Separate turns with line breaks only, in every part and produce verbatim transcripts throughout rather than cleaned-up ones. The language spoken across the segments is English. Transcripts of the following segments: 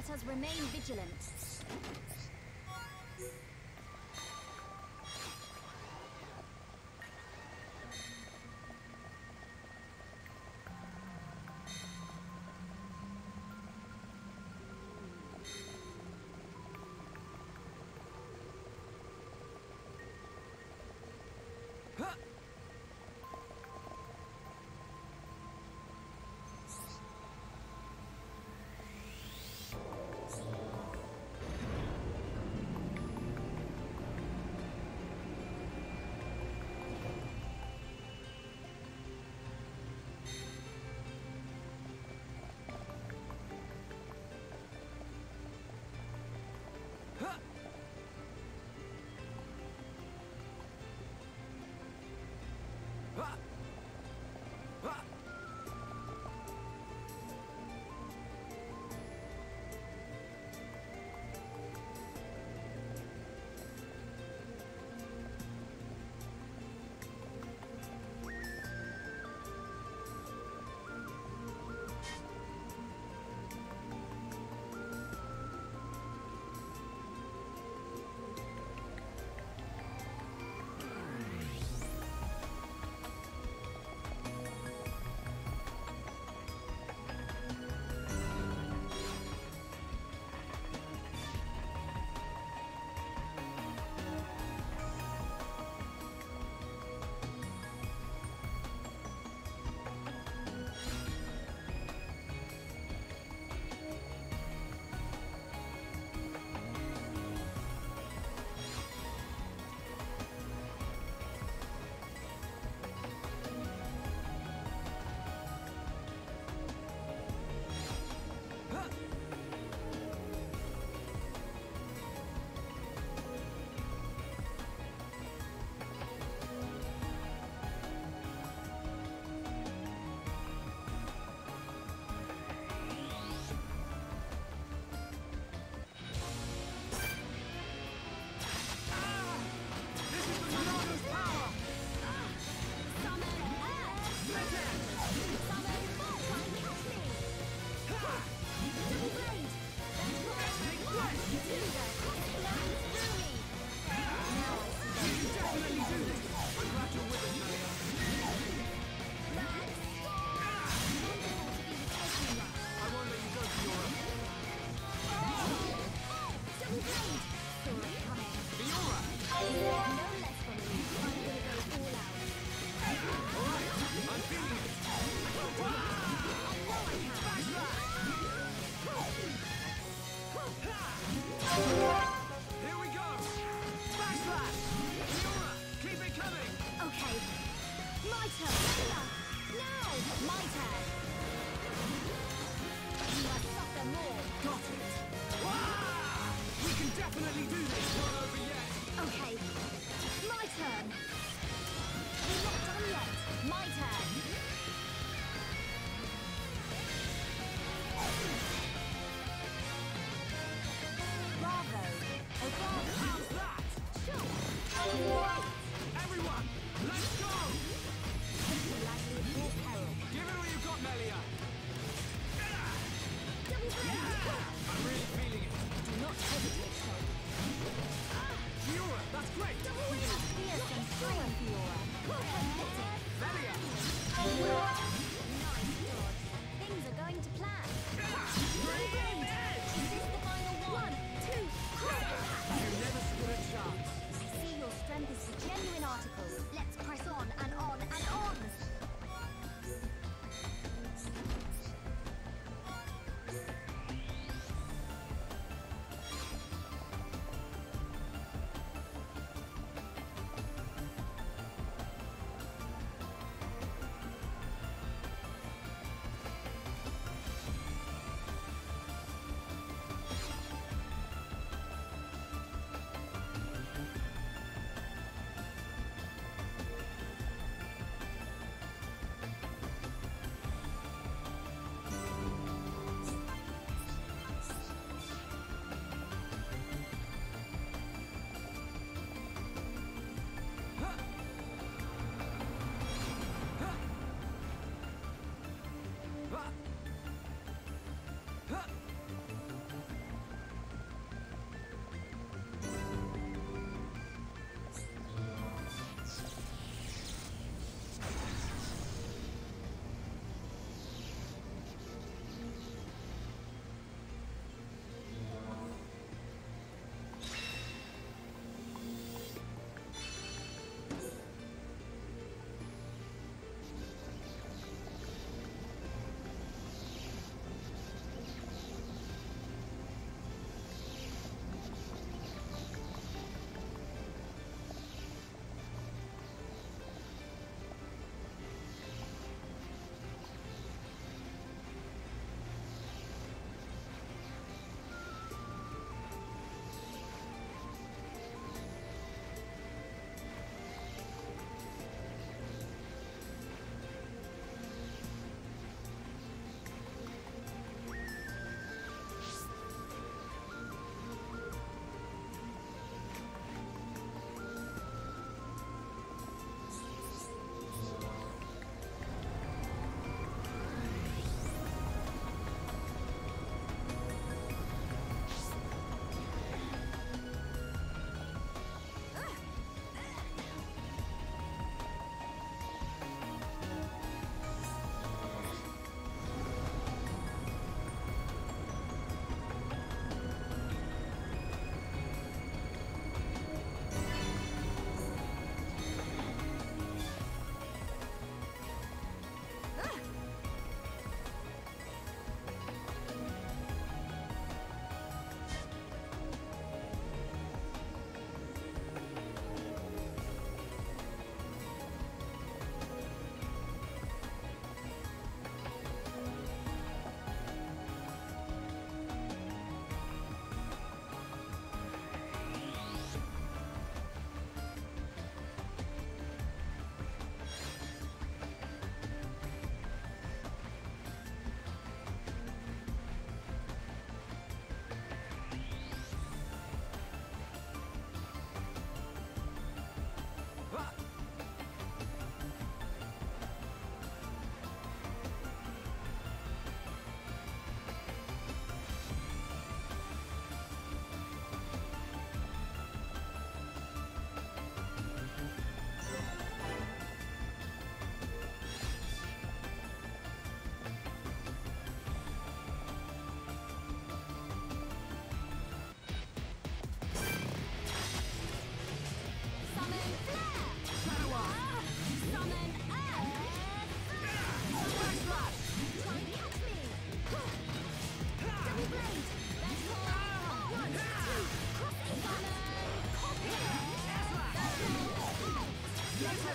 Let us remain vigilant.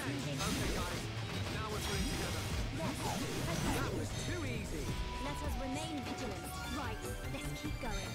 moving.
Okay, guys. Now we're putting together.
Yes. Okay.
That was too easy.
Let us remain vigilant. Right. Let's keep going.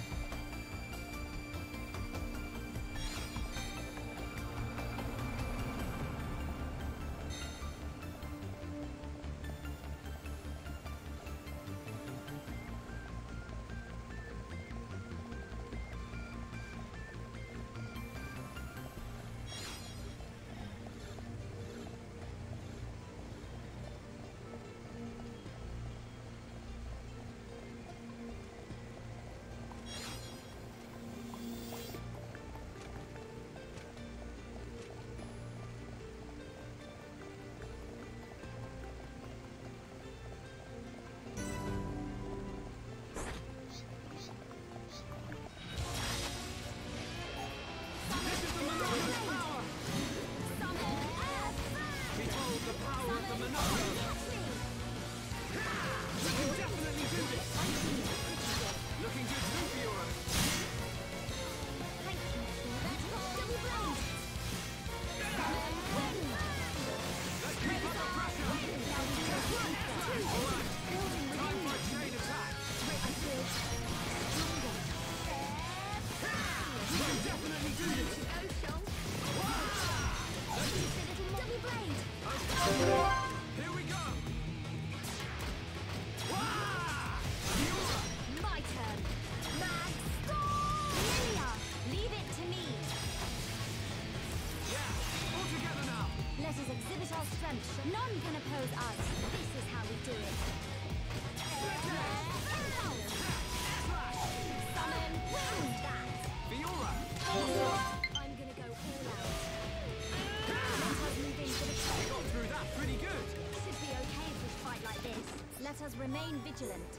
Here we go!
My turn. Mag Storm! Lilia, leave it to me.
Yeah, all together now!
Let us exhibit our strength. None can oppose us. This is how we do it. Summon wind that.
Fiora!
I'm gonna go all out. Let us move into the
We got through that pretty good!
Should be okay if we fight like this. Let us remain vigilant.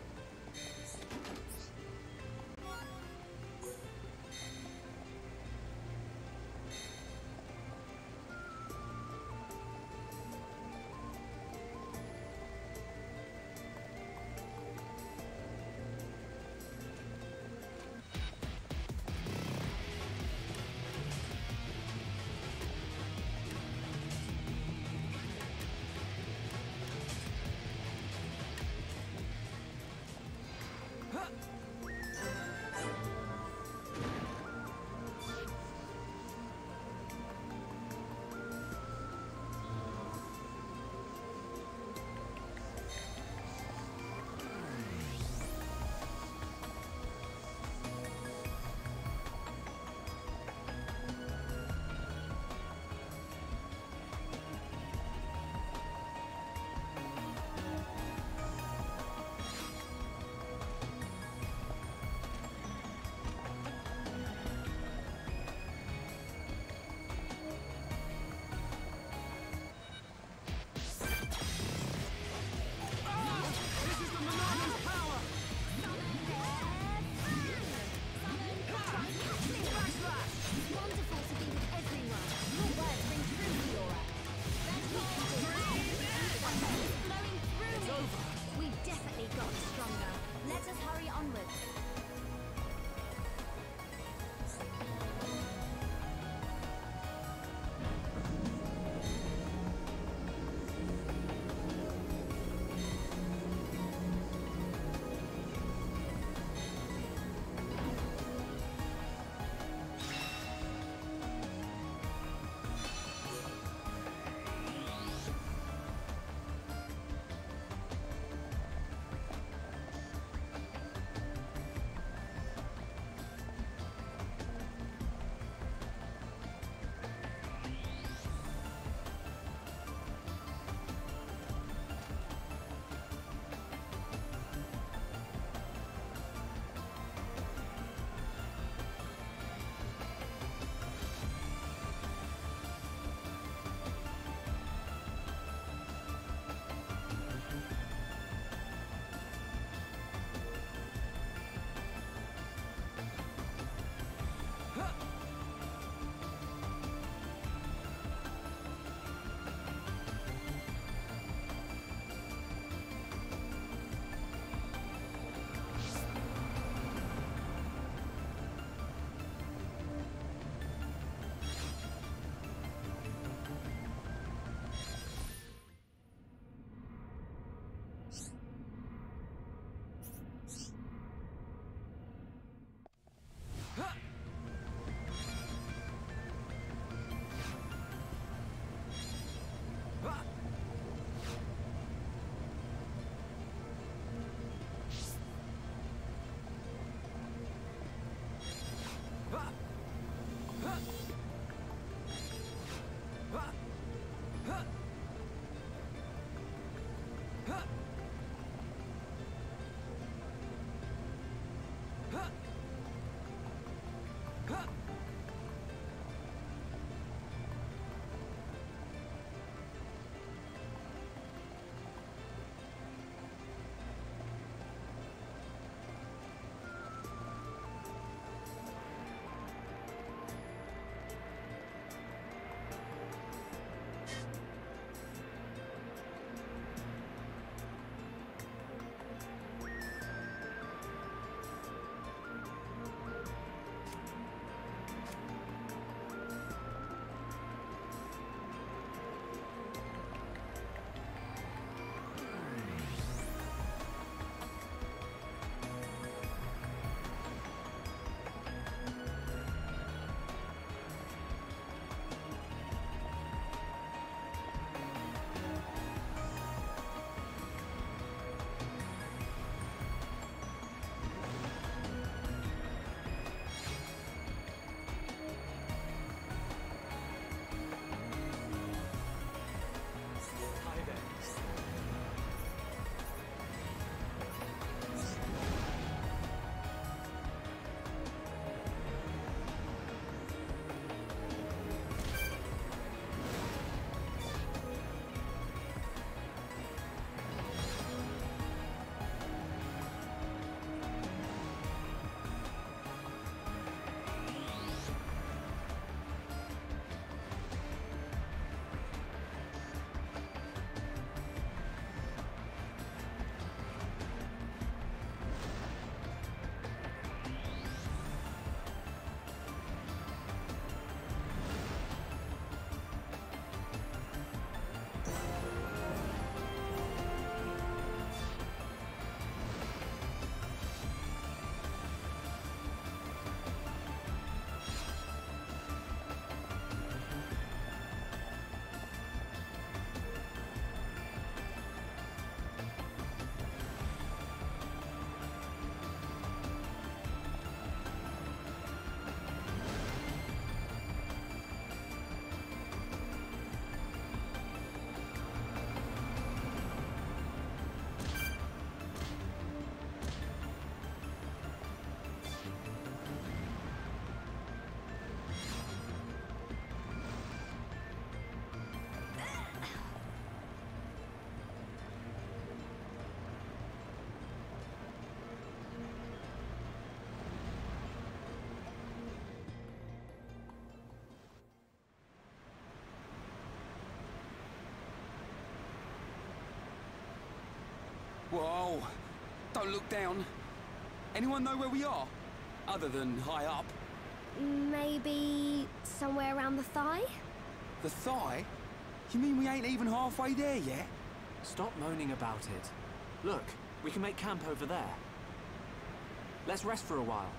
Whoa! Don't look down. Anyone know where we are? Other than high up.
Maybe somewhere around the thigh?
The thigh? You mean we ain't even halfway there yet?
Stop moaning about it. Look, we can make camp over there. Let's rest for a while.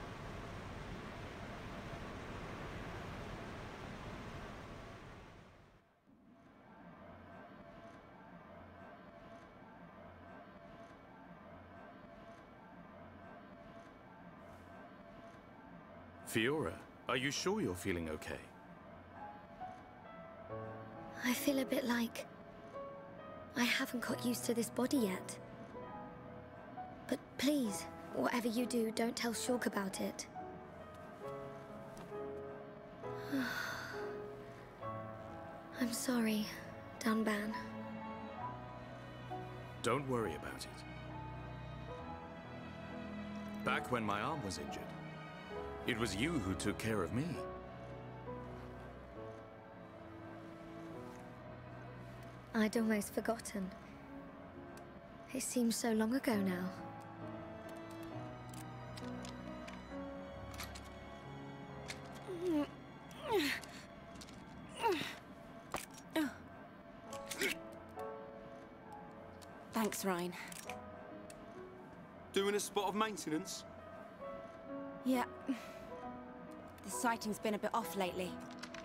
Fiora, are you sure you're feeling okay?
I feel a bit like I haven't got used to this body yet. But please, whatever you do, don't tell Shulk about it. I'm sorry, Dunban.
Don't worry about it. Back when my arm was injured, it was you who took care of me.
I'd almost forgotten. It seems so long ago now.
Thanks, Ryan.
Doing a spot of maintenance?
Yeah. The sighting's been a bit off lately.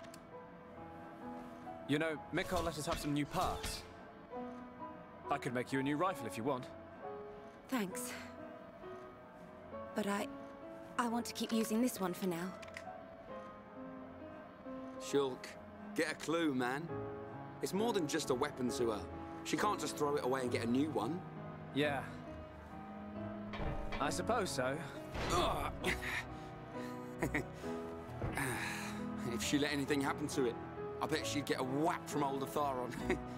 You know, Mekon let us have some new parts. I could make you a new rifle if you want.
Thanks. But I... I want to keep using this one for now.
Shulk, get a clue, man. It's more than just a weapon to her. She can't just throw it away and get a new one.
Yeah. I suppose so.
If she let anything happen to it, I bet she'd get a whack from old Atharon.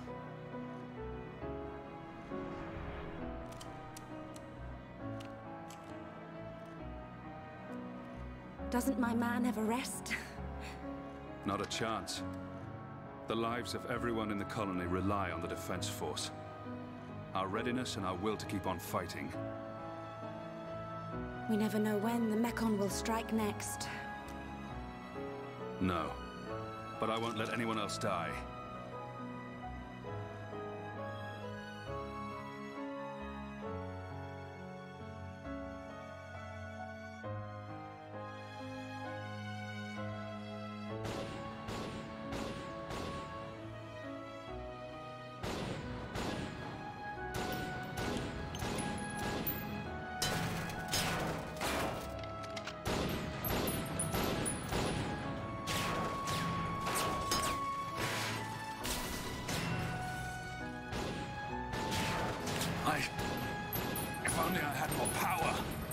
Doesn't my man ever rest?
Not a chance. The lives of everyone in the colony rely on the Defense Force. Our readiness and our will to keep on fighting.
We never know when the Mekon will strike next.
No. But I won't let anyone else die. I... If only I had more power!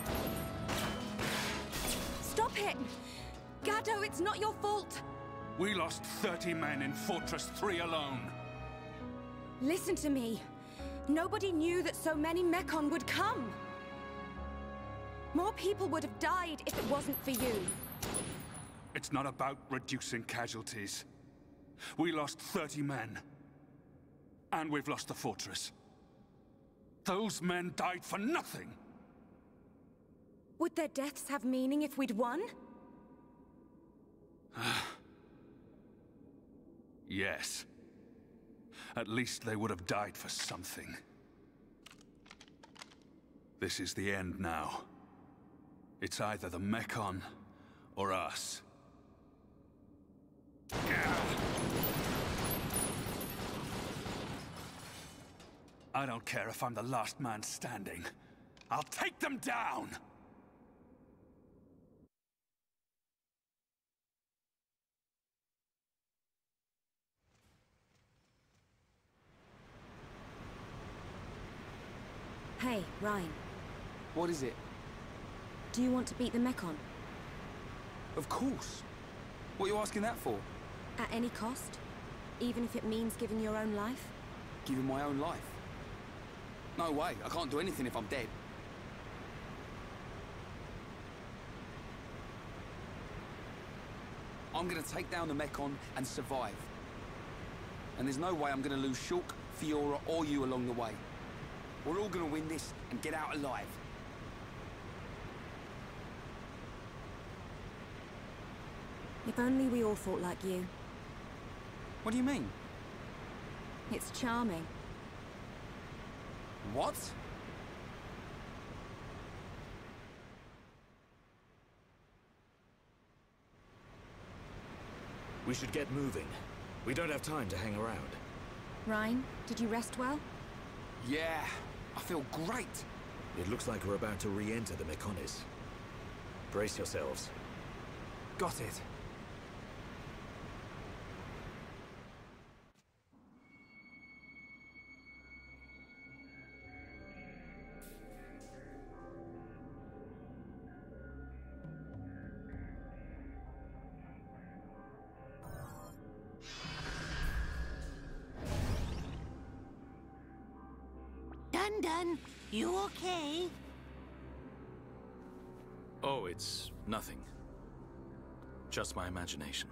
Stop it! Gado, it's not your fault!
We lost thirty men in Fortress three alone.
Listen to me. Nobody knew that so many Mekon would come. More people would have died if it wasn't for you.
It's not about reducing casualties. We lost thirty men. And we've lost the fortress. Those men died for nothing!
Would their deaths have meaning if we'd won?
Yes. At least they would have died for something. This is the end now. It's either the Mekon or us. I don't care if I'm the last man standing. I'll take them down!
Hey, Ryan.
What is it?
Do you want to beat the Mekon?
Of course. What are you asking that for?
At any cost? Even if it means giving your own life?
Giving my own life? No way. I can't do anything if I'm dead. I'm gonna take down the Mekon and survive. And there's no way I'm gonna lose Shulk, Fiora, or you along the way. We're all gonna win this and get out alive.
If only we all thought like you.
What do you mean?
It's charming.
What?
We should get moving. We don't have time to hang around.
Ryan, did you rest well?
Yeah, I feel great.
It looks like we're about to re-enter the Mechonis. Brace yourselves.
Got it.
Dun-Dun, you okay?
Oh, it's nothing. Just my imagination.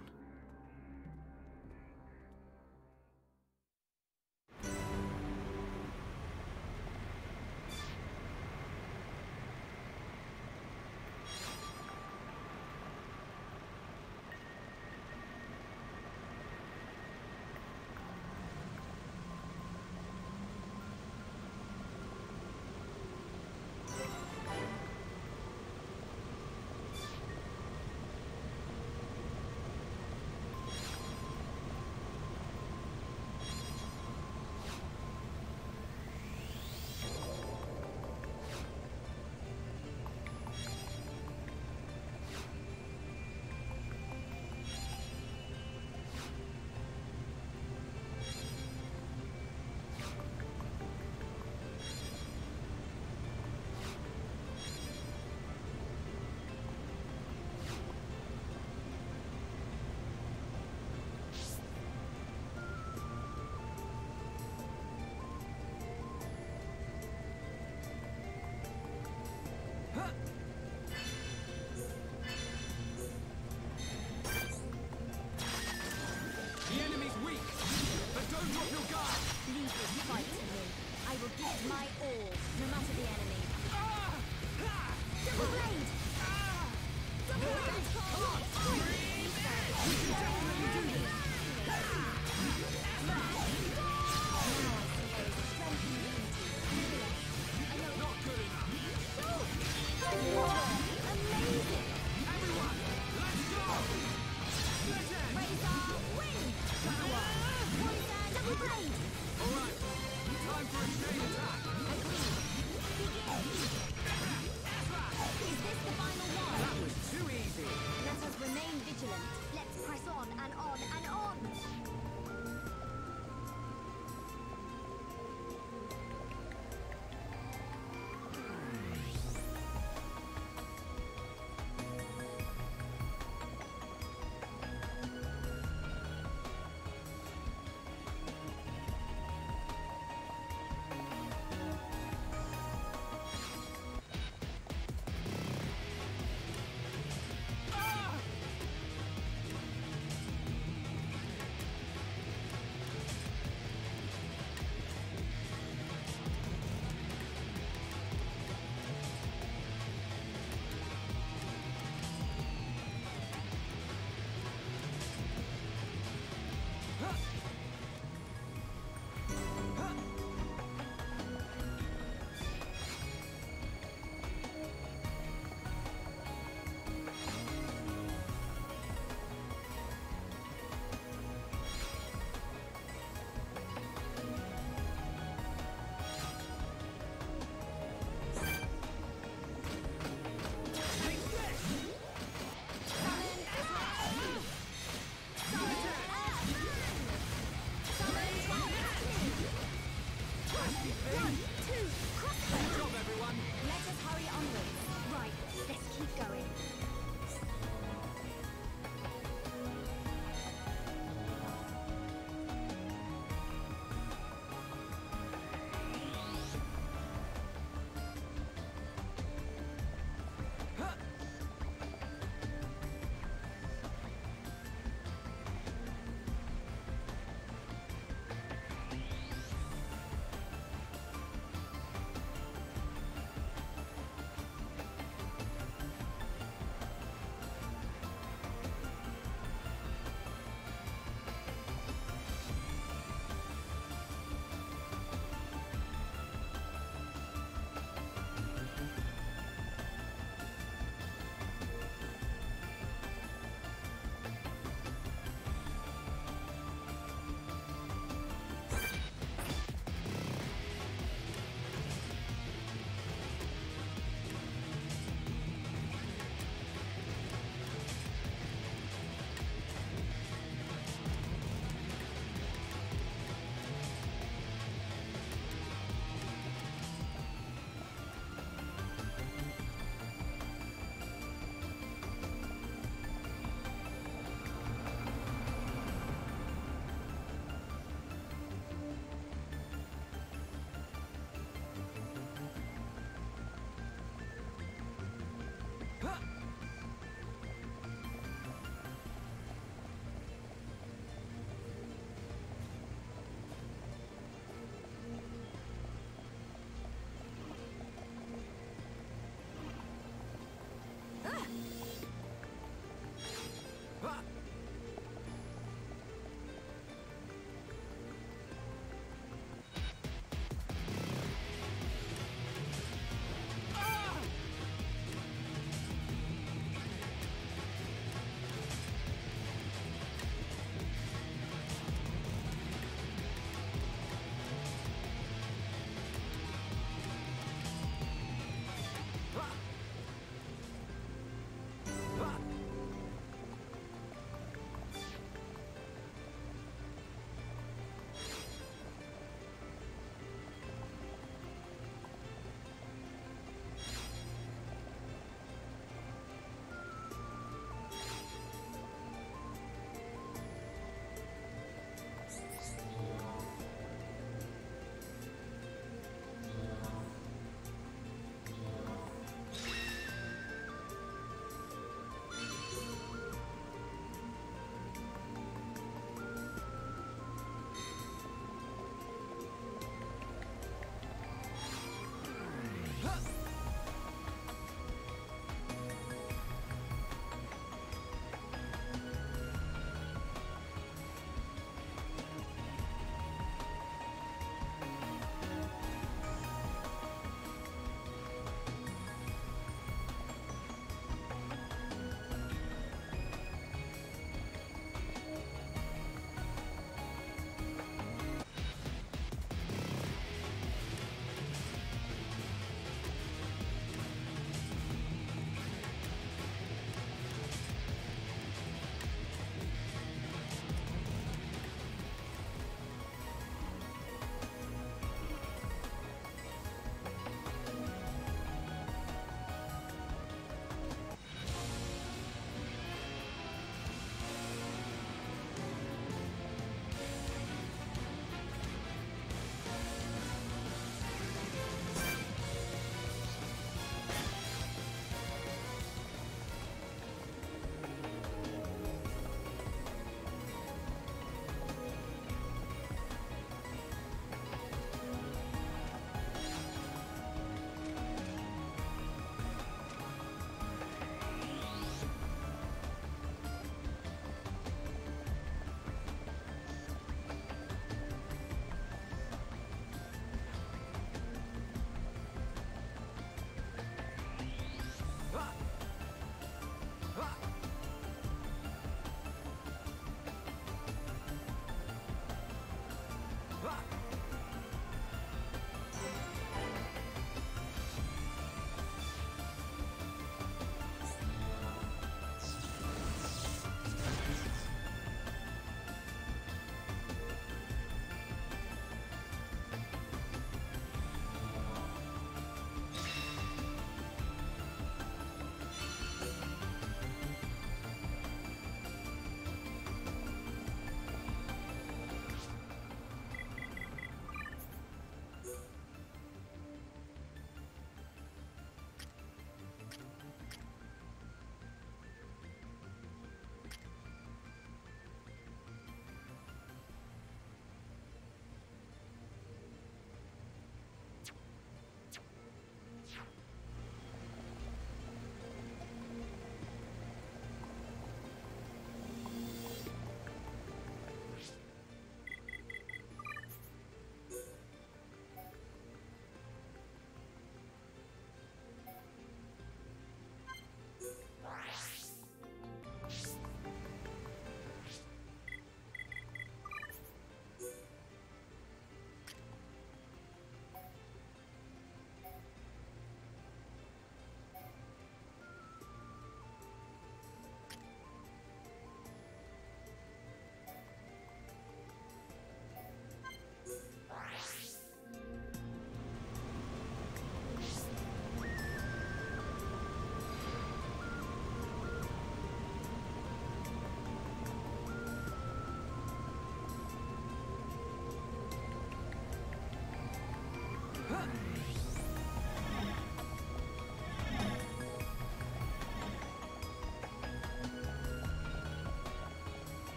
The enemy's weak, but don't drop your guard.
Leave this fight to me. I will give my all, no matter the enemy. Double blade! Double blade! Come on! We can definitely do this!
Not good enough.
Amazing!
Everyone, let's go!
Razor, win! Power! Poison, double blade!
All right, time for a chain attack.
Agreed. Begin! Is this the final one?
That was too easy.
Let us remain vigilant. Let's press on and on and on!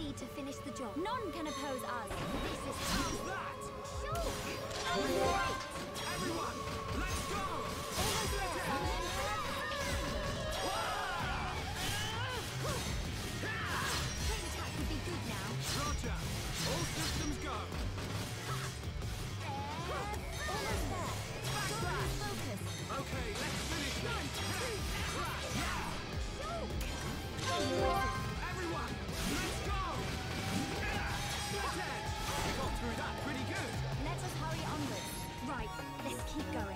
need to finish the job.
None can oppose us.
This is
How's that?
Sure.
Everyone, let's go!
Almost there, Simon.
Train attack would be good now.
Roger! All systems go!
Almost there. Don't lose focus.
Okay, let's finish this! Everyone, let's go! Split edge! We got through that pretty good!
Let us hurry onwards. Right, let's keep going.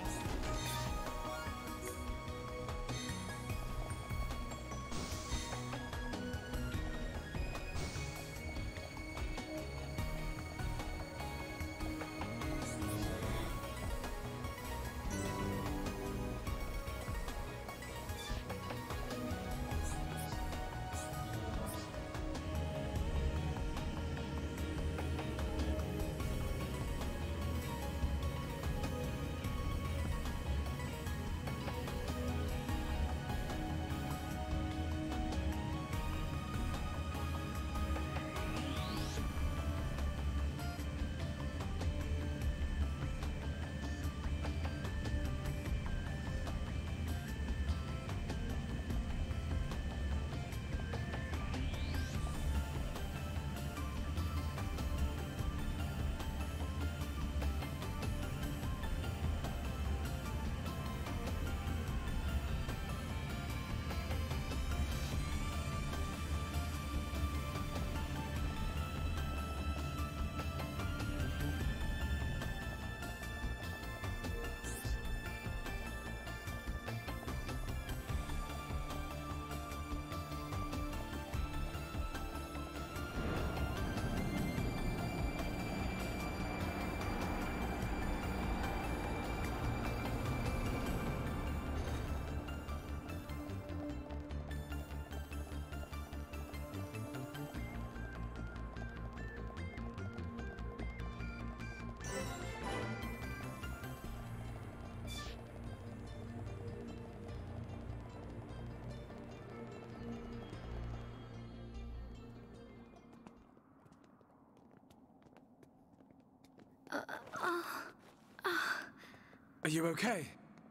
Are you okay?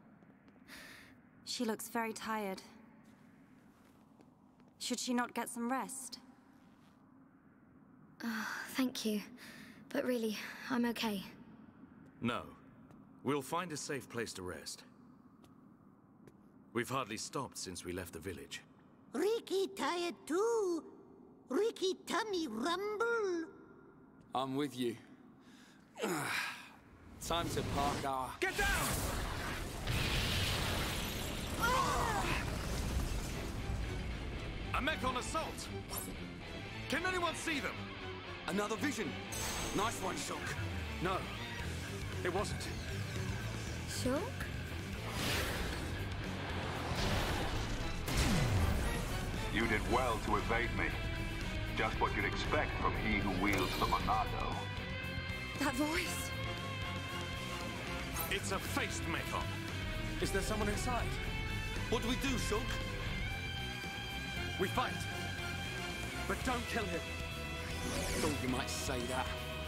She looks very tired. Should she not get some rest?
Thank you. But really, I'm okay.
No. We'll find a safe place to rest. We've hardly stopped since we left the village.
Ricky tired too. Ricky tummy rumble.
I'm with you. Time to park our...
Get down!
A Mechon assault! Can anyone see them?
Another vision. Nice one, Shulk.
No, it wasn't.
Shulk?
You did well to evade me. Just what you'd expect from he who wields the Monado.
That voice!
It's a faced Mechon.
Is there someone inside?
What do we do, Shulk?
We fight. But don't kill him.
Thought you might say that.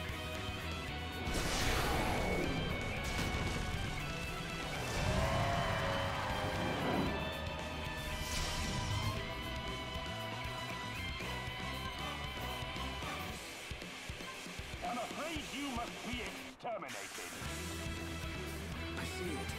I'm afraid you must be exterminated.
I see it.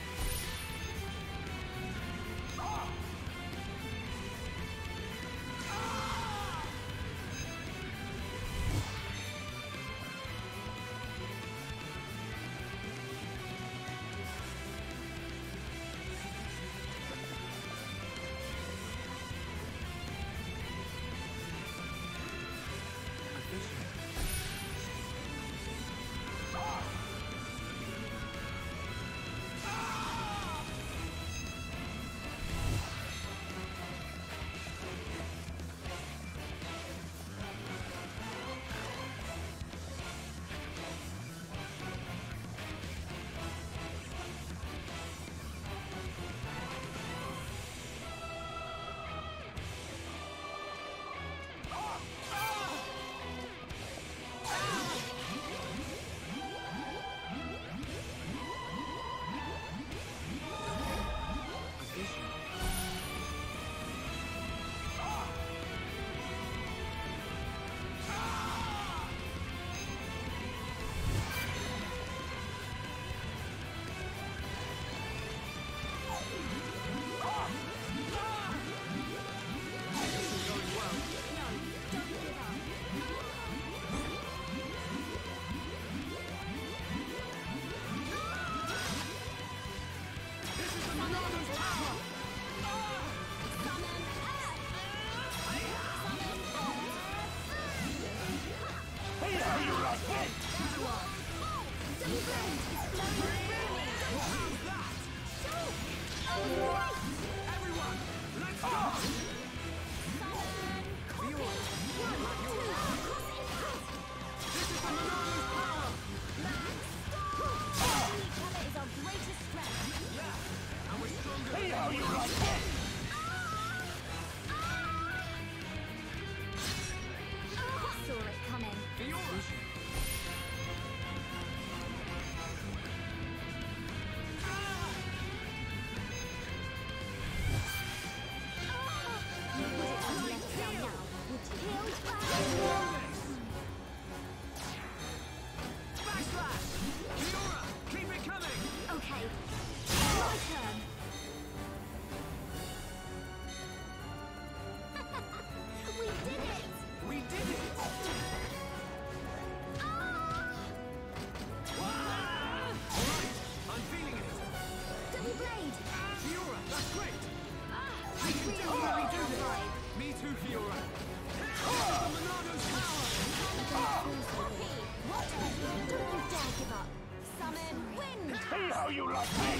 definitely do this! Me too, Fiora! The Monado's power!
What? Don't you dare give up! Summon wind!
See how you like me!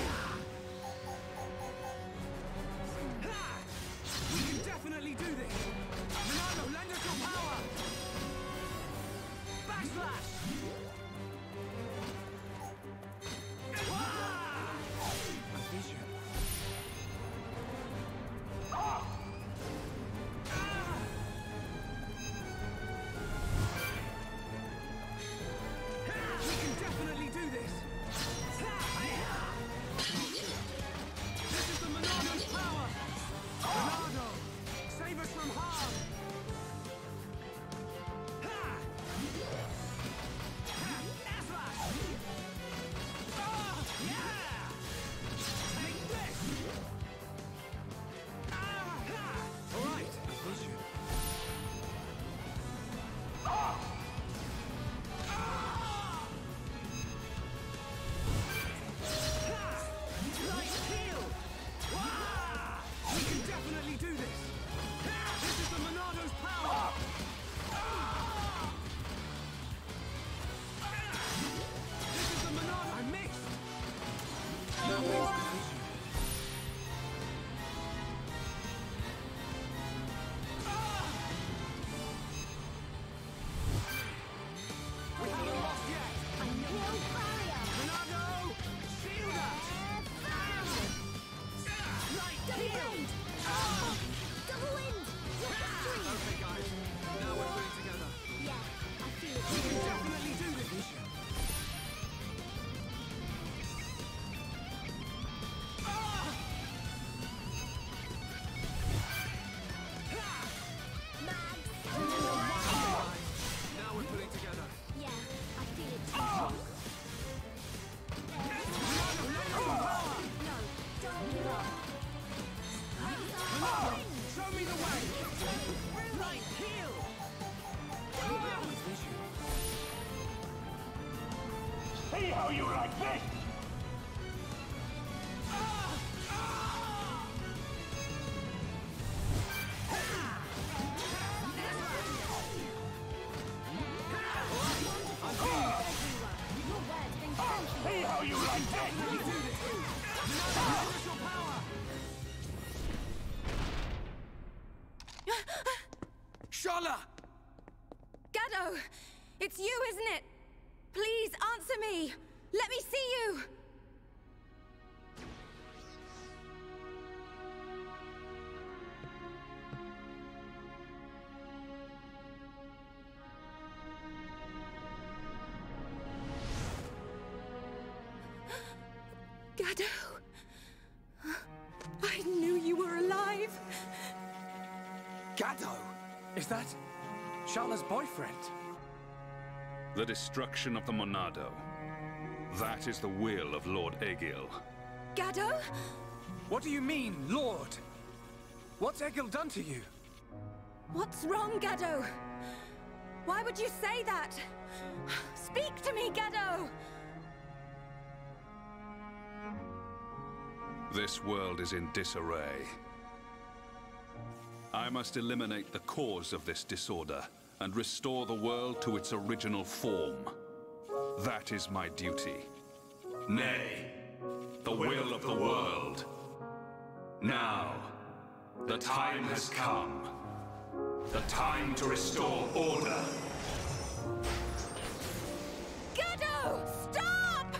We can definitely do this! Monado, lend us your power! Backslash! A vision. We can definitely do this! This is the Monado's power! Monado, save us from harm!
See how you like this! See how you like this!
Sharla!
Gado! It's you, isn't it? Please answer me! Let me see you! Gado! I knew you were alive!
Gado! Is that Sharla's boyfriend?
The destruction of the Monado. That is the will of Lord Egil.
Gado?
What do you mean, Lord? What's Egil done to you?
What's wrong, Gado? Why would you say that? Speak to me, Gado!
This world is in disarray. I must eliminate the cause of this disorder and restore the world to its original form. That is my duty. Nay, the will of the world. Now, the time has come. The time to restore order.
Gado! Stop!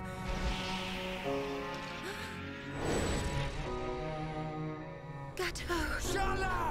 Gado!
Sharla!